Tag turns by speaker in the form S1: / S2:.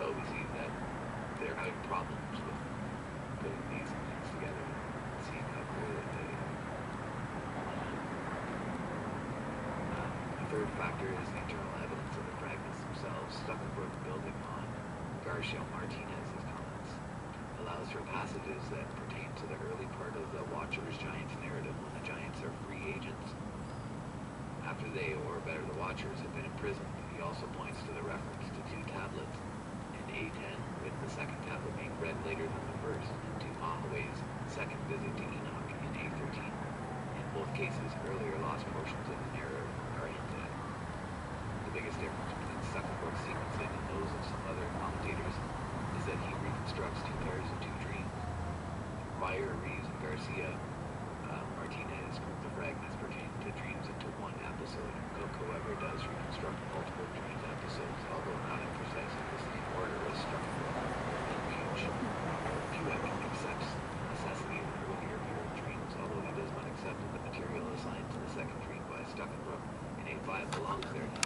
S1: So we see that they're having problems with putting these things together and seeing how clearly they the third factor is the internal evidence of the fragments themselves. Stuckenbrook, building on Garcia Martinez's comments, allows for passages that pertain to the early part of the Watchers Giants narrative when the Giants are free agents. After they, or better the Watchers, have been imprisoned, he also points to the reference to two tablets in A10, with the second tablet being read later than the first, and to Mahaway's second visit to Enoch in A13. In both cases, earlier lost portions of the narrative are hinted at. The biggest difference between Stuckenbrook's sequencing and those of some other commentators is that he reconstructs two pairs of two dreams. Meyer, Reeves, and Garcia Martinez group the fragments pertaining to dreams into one episode. Cook, however, does reconstruct multiple dream episodes, although not in precisely the same order as Stuckenbrook. In Reeves, Puek accepts the necessity of an earlier pair of dreams, although he does not accept that the material assigned to the second dream by Stuckenbrook in A5 belongs there.